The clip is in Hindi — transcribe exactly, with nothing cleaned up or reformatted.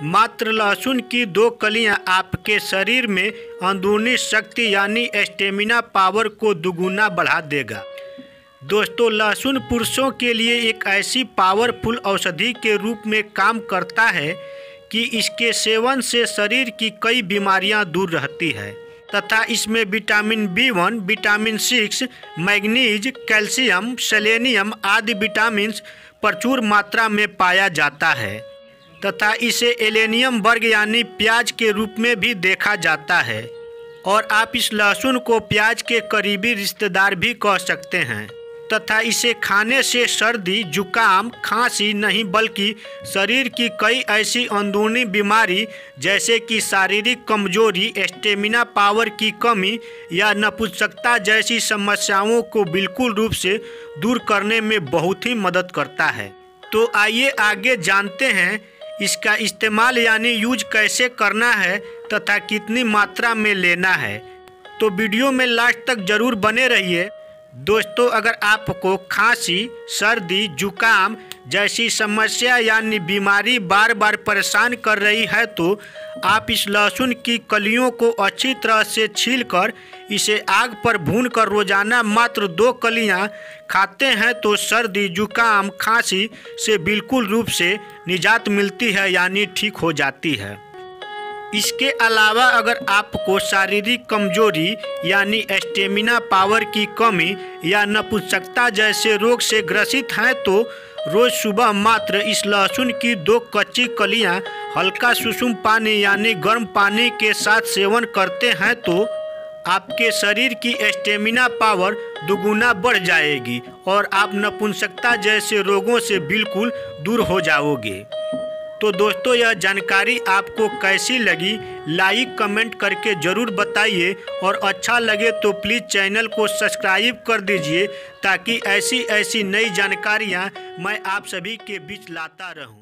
मात्र लहसुन की दो कलियां आपके शरीर में अंदरूनी शक्ति यानी स्टेमिना पावर को दुगुना बढ़ा देगा। दोस्तों, लहसुन पुरुषों के लिए एक ऐसी पावरफुल औषधि के रूप में काम करता है कि इसके सेवन से शरीर की कई बीमारियां दूर रहती है तथा इसमें vitamin B one, vitamin six, manganese, calcium, selenium आदि विटामिन प्रचुर मात्रा में पाया जाता है तथा इसे एलेनियम वर्ग यानी प्याज के रूप में भी देखा जाता है और आप इस लहसुन को प्याज के करीबी रिश्तेदार भी कह सकते हैं तथा इसे खाने से सर्दी, जुकाम, खांसी नहीं बल्कि शरीर की कई ऐसी अंदरूनी बीमारी जैसे कि शारीरिक कमजोरी, स्टेमिना पावर की कमी या नपुंसकता जैसी समस्याओं को बिल्कुल रूप से दूर करने में बहुत ही मदद करता है। तो आइए आगे जानते हैं इसका इस्तेमाल यानी यूज कैसे करना है तथा कितनी मात्रा में लेना है। तो वीडियो में लास्ट तक जरूर बने रहिए। दोस्तों, अगर आपको खांसी, सर्दी, जुकाम जैसी समस्या यानी बीमारी बार बार परेशान कर रही है तो आप इस लहसुन की कलियों को अच्छी तरह से छीलकर इसे आग पर भूनकर रोजाना मात्र दो कलियां खाते हैं तो सर्दी, जुकाम, खांसी से बिल्कुल रूप से निजात मिलती है यानी ठीक हो जाती है। इसके अलावा अगर आपको शारीरिक कमजोरी यानी स्टेमिना पावर की कमी या नपुंसकता जैसे रोग से ग्रसित हैं तो रोज सुबह मात्र इस लहसुन की दो कच्ची कलियां हल्का सुसुम पानी यानी गर्म पानी के साथ सेवन करते हैं तो आपके शरीर की स्टेमिना पावर दुगुना बढ़ जाएगी और आप नपुंसकता जैसे रोगों से बिल्कुल दूर हो जाओगे। तो दोस्तों, यह जानकारी आपको कैसी लगी लाइक कमेंट करके ज़रूर बताइए और अच्छा लगे तो प्लीज़ चैनल को सब्सक्राइब कर दीजिए ताकि ऐसी ऐसी नई जानकारियाँ मैं आप सभी के बीच लाता रहूं।